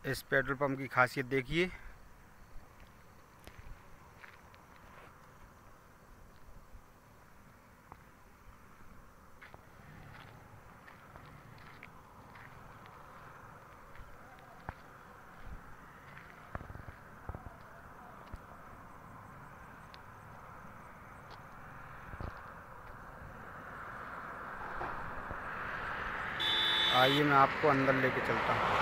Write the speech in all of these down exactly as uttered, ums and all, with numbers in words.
इस petrol pump की खासियत देखिए। आइए मैं आपको अंदर लेके चलता हूँ।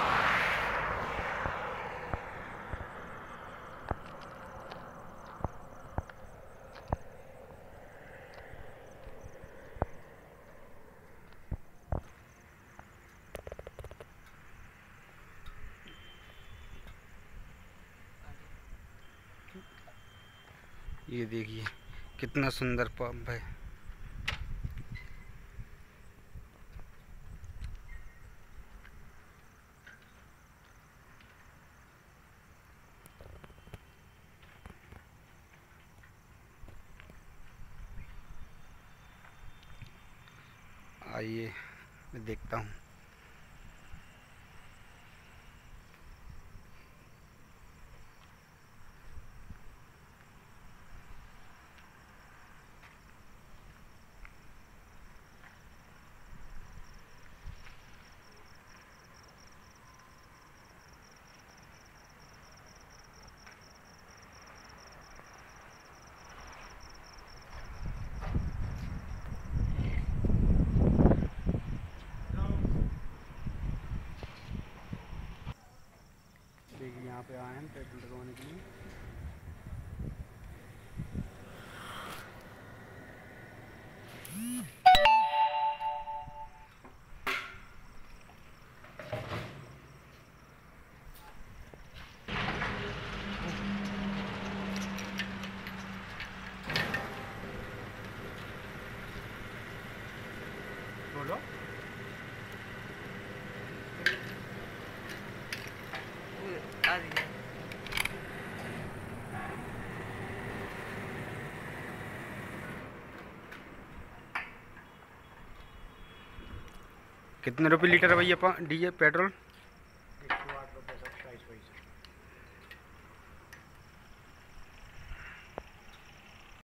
ये देखिए कितना सुंदर पंप है। आइए मैं देखता हूँ। देखिए यहाँ पे आए हैं पेट्रोल डलवाने के लिए। बोलो। आ रही है। कितने रुपए लीटर है भैया डीजल पेट्रोल?